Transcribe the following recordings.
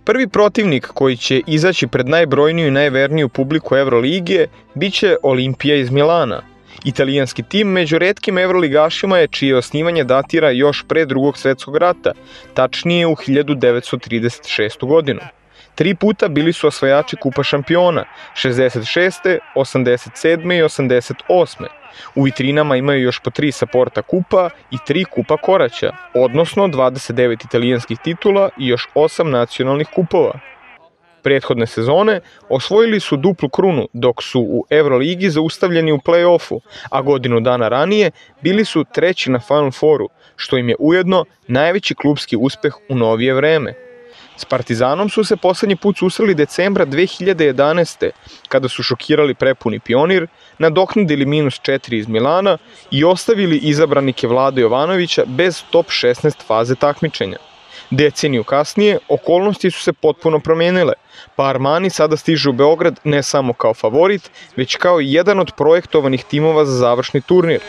Prvi protivnik koji će izaći pred najbrojniju i najverniju publiku Evrolige biće Olimpija iz Milana. Italijanski tim među retkim evroligašima je čije osnivanje datira još pre Drugog svjetskog rata, tačnije u 1936. godinu. 3 puta bili su osvajači Kupa šampiona, 66., 87. i 88. U vitrinama imaju još po 3 Saporta kupa i 3 Kupa Koraća, odnosno 29 italijanskih titula i još 8 nacionalnih kupova. Prethodne sezone osvojili su duplu krunu dok su u Evroligi zaustavljeni u play-offu, a godinu dana ranije bili su treći na Final Fouru, što im je ujedno najveći klupski uspeh u novije vreme. S Partizanom su se poslednji put susreli decembra 2011. kada su šokirali prepuni Pionir, nadoknadili -4 iz Milana i ostavili izabranike Vlade Jovanovića bez top 16 faze takmičenja. Deceniju kasnije, okolnosti su se potpuno promijenile, pa Armani sada stiže u Beograd ne samo kao favorit, već kao jedan od projektovanih timova za završni turnir.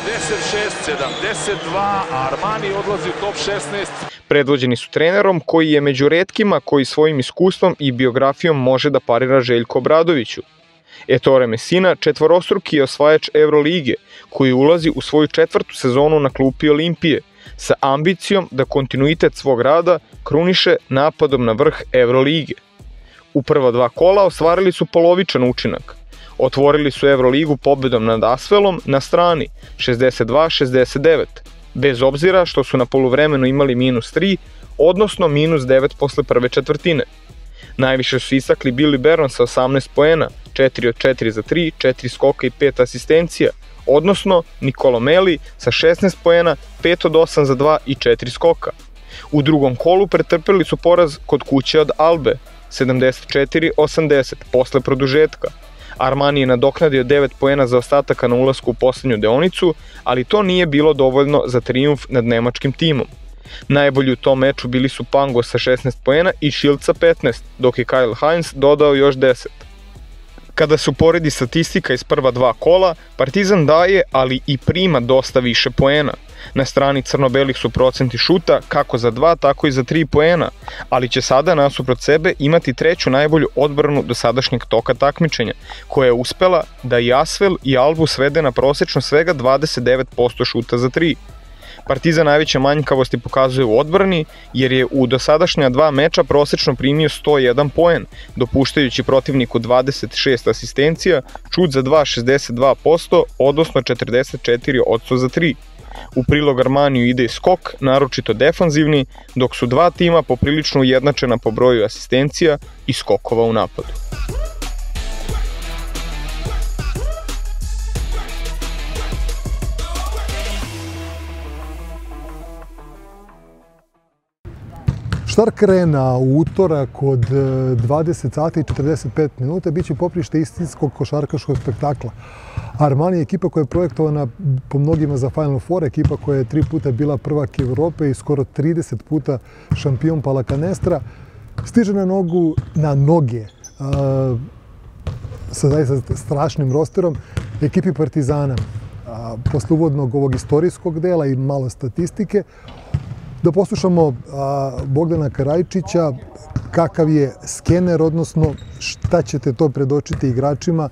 66-72, Armani odlazi u top 16. Predvođeni su trenerom koji je među retkima koji svojim iskustvom i biografijom može da parira Željko Obradoviću. Ettore Messina četvorostruki je osvajač Evrolige, koji ulazi u svoju 4. sezonu na klupi Olimpije, sa ambicijom da kontinuitet svog rada kruniše napadom na vrh Evrolige. U prva 2 kola ostvarili su polovičan učinak. Otvorili su Evroligu pobedom nad Asvelom na strani 62-69, bez obzira što su na poluvremenu imali -3, odnosno -9 posle prve četvrtine. Najviše su istakli Billy Baron sa 18 poena, 4 od 4 za 3, 4 skoka i 5 asistencija, odnosno Nicolo Melli sa 16 poena, 5 od 8 za 2 i 4 skoka. U drugom kolu pretrpeli su poraz kod kuće od Albe, 74-80, posle produžetka. Armani je nadoknadio 9 poena za ostataka na ulasku u poslednju deonicu, ali to nije bilo dovoljno za trijumf nad nemačkim timom. Najbolji u tom meču bili su Pango sa 16 poena i Šild sa 15, dok je Kyle Hines dodao još 10. Kada se uporedi statistika iz prva 2 kola, Partizan daje, ali i prima dosta više poena. Na strani crno-belih su procenti šuta kako za 2, tako i za 3 poena, ali će sada nasuprot sebe imati 3. najbolju odbranu do sadašnjeg toka takmičenja, koja je uspela da i Asvel i Albu svede na prosečno svega 29% šuta za 3. Partizan najveće manjkavosti pokazuje u odbrani, jer je u dosadašnja 2 meča prosečno primio 101 poen, dopuštajući protivniku 26 asistencija, šut za 2 62%, odnosno 44% za 3. U prilog Armaniju ide i skok, naročito defanzivni, dok su 2 tima poprilično ujednačena po broju asistencija i skokova u napadu. Štark Arena u utorak od 20 sati i 45 minuta biće poprište istinskog košarkaškog spektakla. Armani je ekipa koja je projektovana po mnogima za Final Four, ekipa koja je 3 puta bila prvak Evrope i skoro 30 puta šampion Palakanestra, stiže na noge sa zaista strašnim rosterom ekipi Partizana. Posle uvodnog ovog istorijskog dela i malo statistike, da poslušamo Bogdana Karajčića, kakav je skener, odnosno šta ćete to predočiti igračima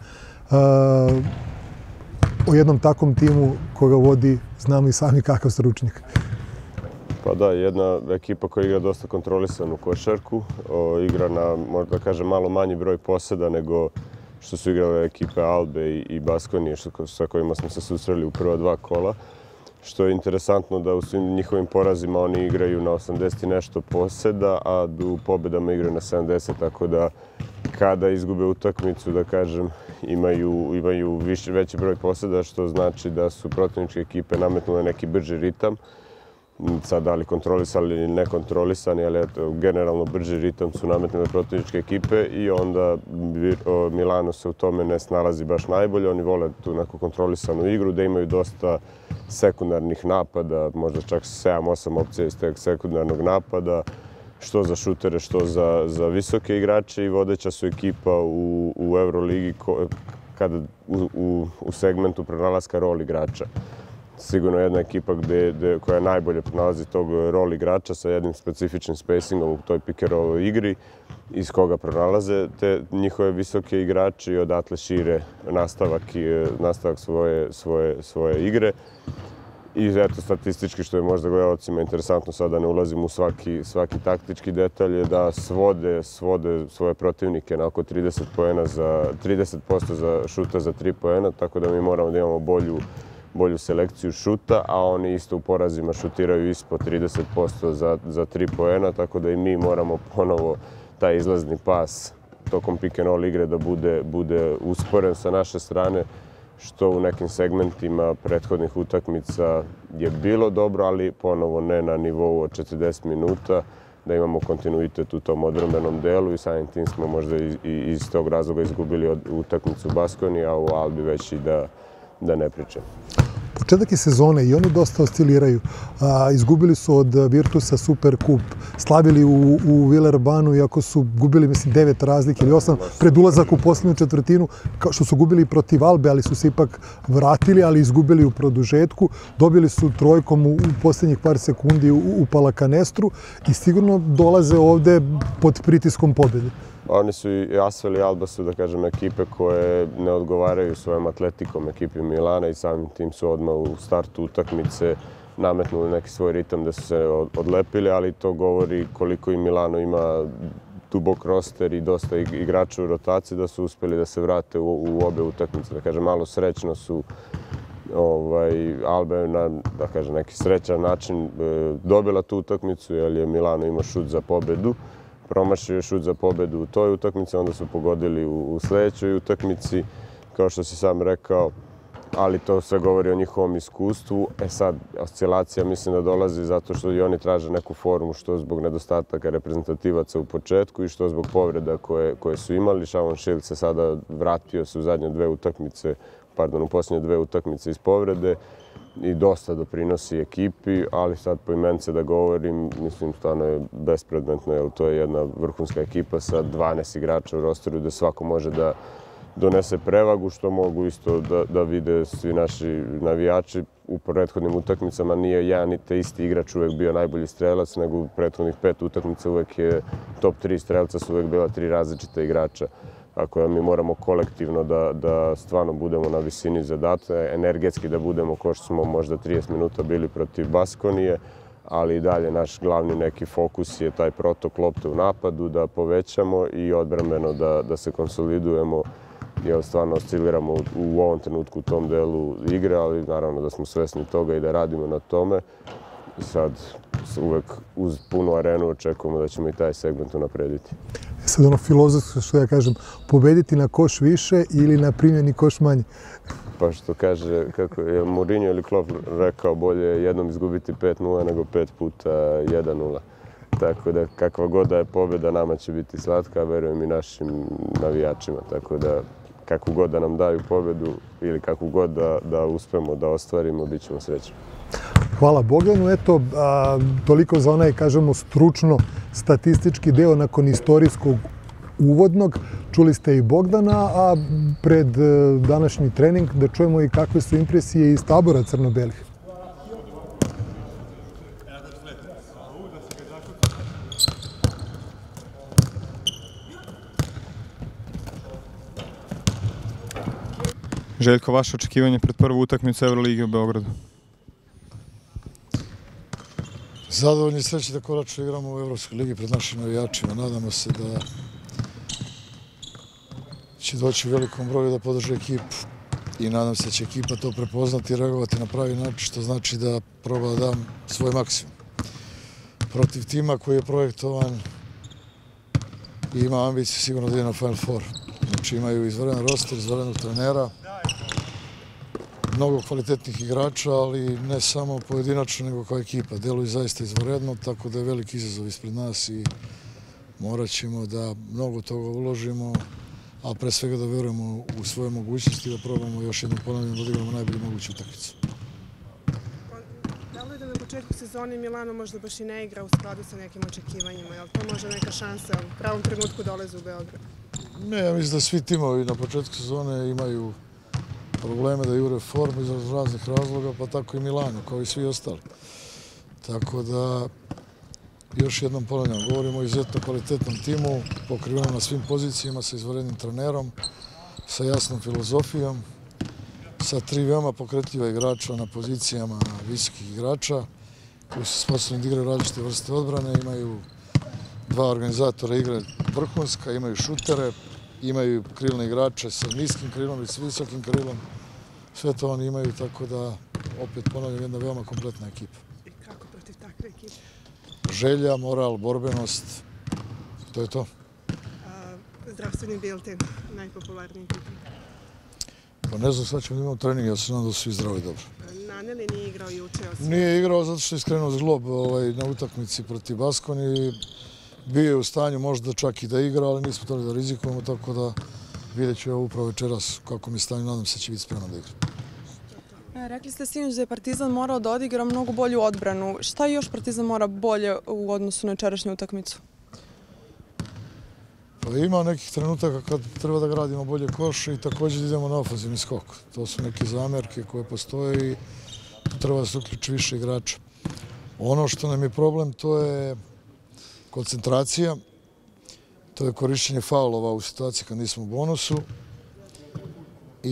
o jednom takvom timu koga vodi, znamo i sami kakav stručnjak. Pa da, jedna ekipa koja igra dosta kontrolisanu košarku, igra na, možda da kažem, malo manji broj poseda nego što su igrale ekipe Albe i Baskonije sa kojima smo se susreli u prva 2 kola. Što je interesantno da u svim njihovim porazima oni igraju na 80 i nešto poseda, a u pobedama igraju na 70, tako da kada izgube utakmicu, da kažem, imaju veći broj poseda, što znači da su protivničke ekipe nametnule neki brži ritam. Sad da li kontrolisani ili nekontrolisani, ali eto, generalno brži ritam su nametnule protivničke ekipe i onda Milano se u tome ne snalazi baš najbolje. Oni vole tu neku kontrolisanu igru, da imaju dosta sekundarnih napada, možda čak 7-8 opcija iz teg sekundarnog napada, što za šutere, što za visoke igrače, i vodeća su ekipa u Euroligi kada u segmentu pronalaska rol igrača. sigurno jedna ekipa koja najbolje pronalazi tog rol igrača sa jednim specifičnim spacingom u toj pick and roll igri, iz koga pronalaze te njihove visoke igrače i odatle šire nastavak svoje igre. I eto, statistički, što je možda gledalcima interesantno, sada ne ulazim u svaki taktički detalj, je da svode svoje protivnike na oko 30% za šuta za 3 poena, tako da mi moramo da imamo bolju selekciju šuta, a oni isto u porazima šutiraju ispod 30% za 3 poena, tako da i mi moramo ponovo taj izlazni pas tokom pick and roll igre da bude usporen sa naše strane, što u nekim segmentima prethodnih utakmica je bilo dobro, ali ponovo ne na nivou od 40 minuta, da imamo kontinuitet u tom odbrambenom delu i samim tim smo možda i iz tog razloga izgubili utakmicu u Baskoni, a u Albi već i da ne pričam. Početak je sezone i oni dosta osciliraju. Izgubili su od Virtusa Superkup, slavili u Villerbanu, iako su gubili, mislim, 9 razlike ili 8 pred ulazak u posljednju četvrtinu, kao što su gubili protiv Albe, ali su se ipak vratili, ali izgubili u produžetku. Dobili su trojkom u posljednjih par sekundi u Palakanestru i sigurno dolaze ovde pod pritiskom pobjede. Oni su i Asvel i Alba su, da kažem, ekipe koje ne odgovaraju svojom atletikom ekipi Milana i samim tim su odmah u startu utakmice nametnuli neki svoj ritam da su se odlepili, ali to govori koliko i Milano ima dubok roster i dosta igrača u rotaciji da su uspeli da se vrate u obe utakmice. Da kažem, malo srećno su Alba je na, da kažem, neki srećan način dobila tu utakmicu, jer je Milano imao šut za pobedu. Promašio je šut za pobedu u toj utakmici, onda su pogodili u sljedećoj utakmici, kao što si sam rekao, ali to sve govori o njihovom iskustvu. Sad, oscilacija mislim da dolazi zato što i oni traže neku formu, što zbog nedostataka reprezentativaca u početku i što zbog povreda koje su imali. Shavon Shields se sada vratio se u u posljednje 2 utakmice iz povrede i dosta doprinosi ekipi, ali sad po imence da govorim, mislim, stvarno je bespredmetno, jer to je jedna vrhunska ekipa sa 12 igrača u rosteru gde svako može da donese prevagu, što mogu isto da vide svi naši navijači. U prethodnim utakmicama nije jedan i te isti igrač uvek bio najbolji strelac, nego u prethodnih 5 utakmica uvek je top 3 strelca su uvek bila 3 različita igrača. Tako da mi moramo kolektivno da stvarno budemo na visini zadatka, energetski da budemo kao što smo možda 30 minuta bili protiv Baskonije, ali i dalje naš glavni neki fokus je taj protok lopte u napadu, da povećamo i odbrambeno da se konsolidujemo, jer stvarno osciliramo u ovom trenutku u tom delu igre, ali naravno da smo svesni toga i da radimo na tome. Sad uvek uz punu arenu očekujemo da ćemo i taj segment unaprediti. Sad ono filozofsko što ja kažem, pobediti na koš više ili na primljeni koš manje? Pa što kaže, kako je Mourinho ili Klopp rekao, bolje jednom izgubiti 5-0 nego 5 puta 1-0. Tako da kakva god da je pobjeda, nama će biti slatka, verujem i našim navijačima. Tako da kakvu god da nam daju pobjedu ili kakvu god da uspemo da ostvarimo, bit ćemo srećni. Hvala Bogdanu. Eto, toliko za onaj, kažemo, stručno statistički deo nakon istorijskog uvodnog. Čuli ste i Bogdana, a pred današnji trening da čujemo i kakve su impresije iz tabora crno-belih. Željko, vaše očekivanje pred prvu utakmicu Evrolige u Beogradu? Zadovoljni i srećni da konačno igramo u Evropskoj ligi pred našim navijačima. Nadamo se da će doći u velikom broju da podrže ekipu i nadam se da će ekipa to prepoznati i reagovati na pravi način, što znači da proba da dam svoj maksimum. Protiv tima koji je projektovan i ima ambiciju sigurno da ide na Final Four. Znači imaju izvanredan roster, izvanrednog trenera, mnogo kvalitetnih igrača, ali ne samo pojedinačno, nego kao ekipa. Deluju zaista izvanredno, tako da je veliki izazov ispred nas i morat ćemo da mnogo toga uložimo, a pre svega da verujemo u svoje mogućnosti i da probamo još jednom ponavljam da odigramo najbolju moguću utakmicu. Da li da na početku sezone Milano možda baš i ne igra u skladu sa nekim očekivanjima? Je li to možda neka šansa u pravom trenutku dolaze u Beograd? Ne, ja mislim da svi timovi na početku sezone imaju probleme da jure formu iz raznih razloga, pa tako i Milano, kao i svi ostali. Tako da, još jednom ponavljam, govorimo o izuzetno kvalitetnom timu, pokrivenom na svim pozicijama, sa izvanrednim trenerom, sa jasnom filozofijom, sa 3 veoma pokretljiva igrača na pozicijama visokih igrača, koji su sposobni da igraju različite vrste odbrane, imaju 2 organizatora igre vrhunska, imaju šutere, imaju krilne igrače sa niskim krilom i sa visokim krilom. Sve to oni imaju, tako da, opet ponavljam, jedna veoma kompletna ekipa. I kako protiv takve ekipe? Želja, moral, borbenost, to je to. Zdravstveni bilten, najpopularniji pitanje. Pa ne znam, sad ćemo da imamo trening, ja se nadam da su svi zdravi dobro. Naneli nije igrao juče. Nije igrao zato što je skrenuo zglob na utakmici protiv Baskoni. Bio je u stanju možda čak i da igra, ali nismo htjeli da rizikujemo, tako da vidjet ću upravo večeras kako mi je stanju, nadam se da će biti spreman da igra. Rekli ste sinoć da je Partizan morao da odigra mnogo bolju odbranu. Šta još Partizan mora bolje u odnosu na večerašnju utakmicu? Pa ima nekih trenutaka kad treba da gradimo bolje koš i također idemo na ofanzivni skok. To su neke zamjerke koje postoje i tu treba da se uključi više igrača. Ono što nam je problem to je koncentracija, to je korišćenje faulova u situaciji kad nismo u bonusu i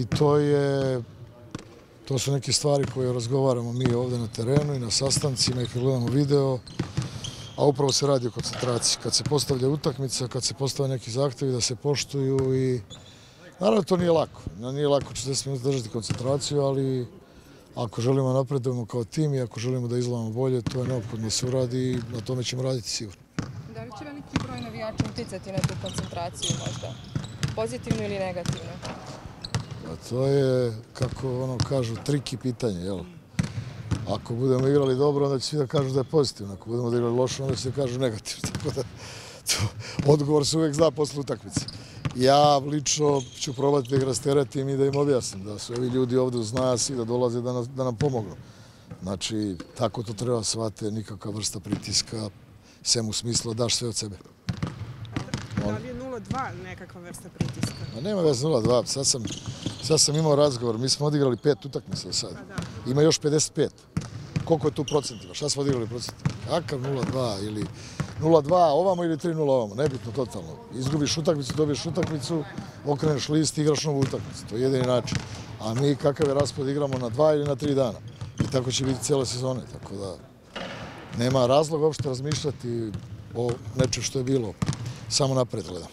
to su neke stvari koje razgovaramo mi ovdje na terenu i na sastancima i kad gledamo video, a upravo se radi o koncentraciji. Kad se postavlja utakmica, kad se postave neki zahtjevi da se poštuju i naravno to nije lako. Nije lako 40 minuta držati koncentraciju, ali ako želimo napredujemo kao tim i ako želimo da izgledamo bolje, to je neophodno da se uradi i na tome ćemo raditi sigurno. Da li će veliki broj navijača uticati na tu koncentraciju možda? Pozitivno ili negativno? Pa to je, kako ono kažu, triki pitanje, jel? Ako budemo igrali dobro, onda će svi da kažu da je pozitivno. Ako budemo igrali loše, onda će da kažu negativno. Tako da, odgovor se uvijek zna posle utakmice. Ja lično ću probati da ih rasteretim i da im objasnim da su ovi ljudi ovdje uz nas i da dolaze da nam pomognu. Znači, tako to treba shvatiti, nikakva vrsta pritiska, sem u smislu daš sve od sebe. Da li je 0-2 nekakva vrsta pritiska? A nema veze 0-2, sad sam imao razgovor, mi smo odigrali 5 utakmica sad. Ima još 55. Koliko je tu procentima? Šta smo odigrali procentima? Kakav 0-2 ili 0-2 ovamo ili 3-0 ovamo, nebitno totalno. Izgubiš utakmicu, dobiješ utakmicu, okreneš list, igraš novu utakmicu. To je jedini način. A mi kakav je raspad igramo na 2 ili na 3 dana. I tako će biti cijele sezone. Tako da nema razloga uopšte razmišljati o nečem što je bilo. Samo napred gledam.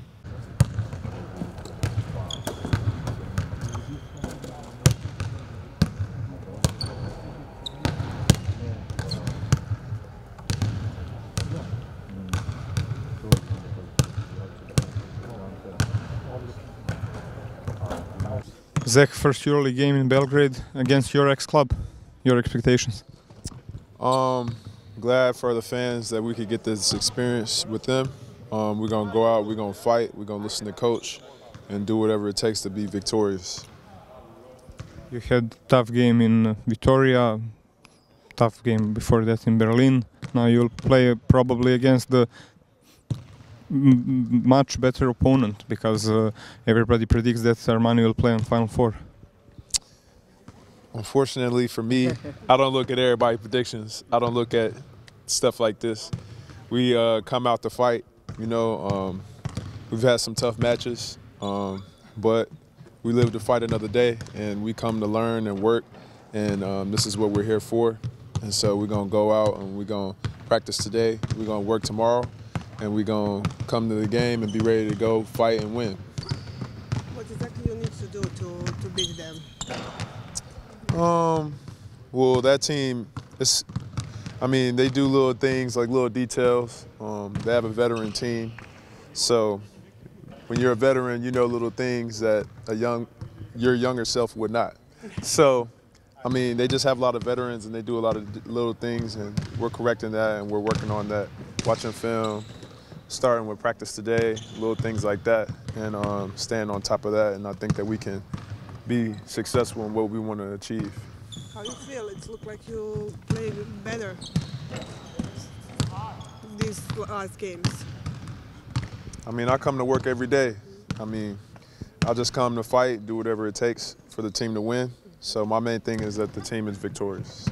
Zach, first EuroLeague game in Belgrade against your ex-club. Your expectations? Glad for the fans that we could get this experience with them. We're going to go out, we're going to fight, we're going to listen to coach and do whatever it takes to be victorious. You had tough game in Vitoria, tough game before that in Berlin. Now you'll play probably against the much better opponent because everybody predicts that Armani will play on Final Four. Unfortunately for me, I don't look at everybody's predictions. I don't look at stuff like this. We come out to fight. You know, we've had some tough matches, but we live to fight another day, and we come to learn and work, and this is what we're here for. And so we're going to go out and we're going to practice today. We're going to work tomorrow, and we're going to come to the game and be ready to go fight and win. What exactly you need to do to beat them? Well, that team, they do little things like little details. They have a veteran team. So when you're a veteran, you know little things that your younger self would not. So, they just have a lot of veterans and they do a lot of little things, and we're correcting that and we're working on that. Watching film, starting with practice today, little things like that, and staying on top of that. And I think that we can be successful in what we want to achieve. How do you feel? It looks like you played better these last games. I come to work every day. I just come to fight, do whatever it takes for the team to win. So my main thing is that the team is victorious.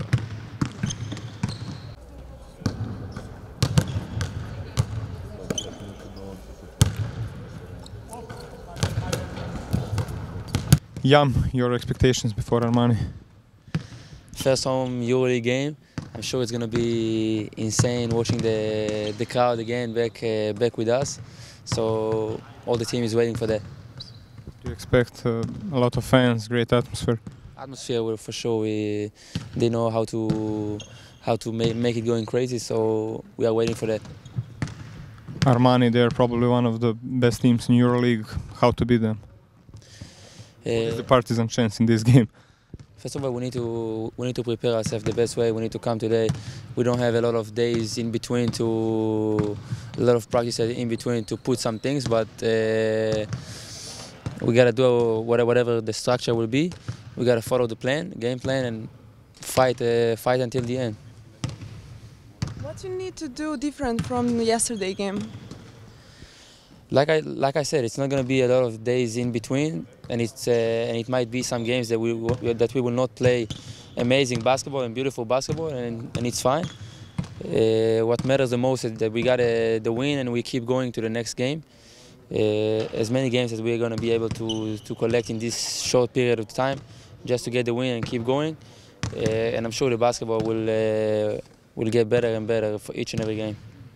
Jan, your expectations before Armani? First home EuroLeague game. I'm sure it's going to be insane watching the crowd again back with us. So all the team is waiting for that. Do you expect a lot of fans, great atmosphere? Atmosphere will for sure. They know how to make it going crazy. So we are waiting for that. Armani, they're probably one of the best teams in EuroLeague. How to beat them? What is the Partizan chance in this game? First of all, we need to prepare ourselves the best way. We need to come today. We don't have a lot of days in between a lot of practice in between to put some things, but we gotta do whatever the structure will be. We gotta follow the game plan, and fight until the end. What you need to do different from yesterday game? Like I said, it's not going to be a lot of days in between, and it might be some games that we will not play amazing basketball and beautiful basketball, and it's fine. What matters the most is that we got the win, and we keep going to the next game. As many games as we're going to be able to collect in this short period of time, just to get the win and keep going. And I'm sure the basketball will get better and better for each and every game.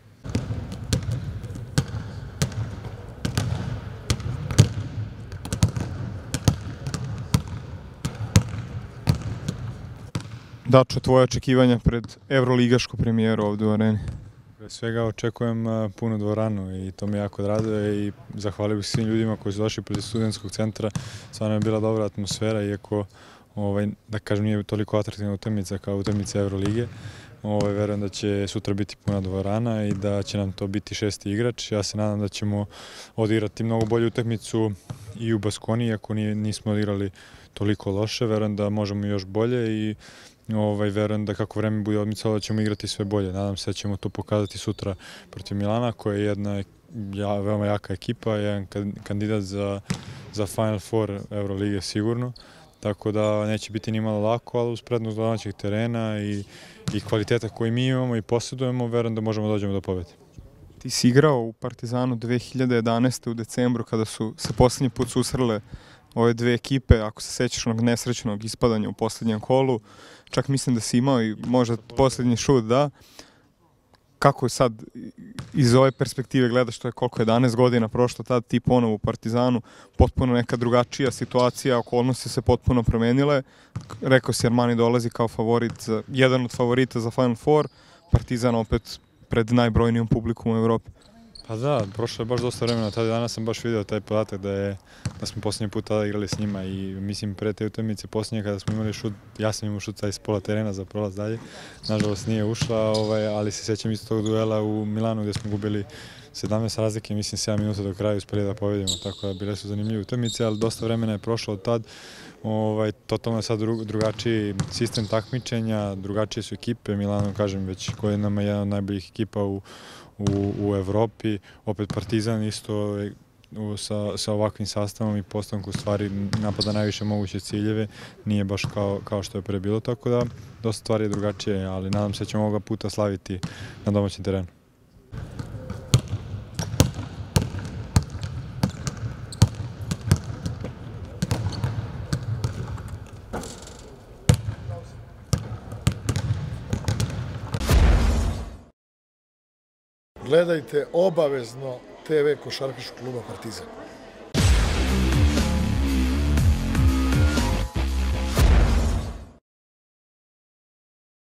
Dačo, tvoje očekivanja pred evroligašku premijeru ovdje u areni? Pre svega očekujem punu dvoranu i to me jako raduje i zahvalio bih svim ljudima koji su došli protiv studentskog centra. Stvarno je bila dobra atmosfera, iako da kažem nije toliko atraktivna utakmica kao utakmica Evrolige. Verujem da će sutra biti puna dvorana i da će nam to biti šesti igrač. Ja se nadam da ćemo odigrati mnogo bolju utakmicu i u Baskoni, iako nismo odigrali toliko loše. Verujem da možemo još bolje i verujem da kako vreme bude odmicalo da ćemo igrati sve bolje. Nadam se da ćemo to pokazati sutra protiv Milana, koja je jedna veoma jaka ekipa, jedan kandidat za Final Four Evrolige sigurno. Tako da neće biti ni malo lako, ali uz prednost domaćeg terena i kvaliteta koji mi imamo i posjedujemo, verujem da možemo dođemo do pobjede. Ti si igrao u Partizanu 2011. u decembru kada su se posljednji put susrele ove dve ekipe, ako se sećaš onog nesrećnog ispadanja u posljednjem kolu. Čak mislim da si imao i možda posljednji šut, da. Kako je sad iz ove perspektive gledaš, to je koliko 11 godina prošlo tad, ti ponovo u Partizanu, potpuno neka drugačija situacija, okolnosti se potpuno promenile. Rekao si Armani dolazi kao favorit, jedan od favorita za Final Four, Partizan opet pred najbrojnijom publikom u Evropi. Pa da, prošlo je baš dosta vremena, tada danas sam baš vidio taj podatak da smo posljednji put tada igrali s njima i mislim pre te utakmice posljednje kada smo imali šut, ja sam imao šut iz pola terena za prolaz dalje, nažalost nije ušla, ali se sjećam isto tog duela u Milanu gdje smo gubili 17 razlike, mislim 7 minuta do kraja uspjeli da pobjedimo, tako da bile su zanimljive utakmice, ali dosta vremena je prošlo od tad. Totalno je sad drugačiji sistem takmičenja, drugačije su ekipe, Milano kažem već godinama je jedna od najboljih ekipa u Evropi, opet Partizan isto sa ovakvim sastavom i postavkom stvari napada najviše moguće ciljeve, nije baš kao što je pre bilo, tako da dosta stvari je drugačije, ali nadam se da ćemo ovoga puta slaviti na domaćem terenu. Gledajte obavezno TV košarkaškog kluba Partizan.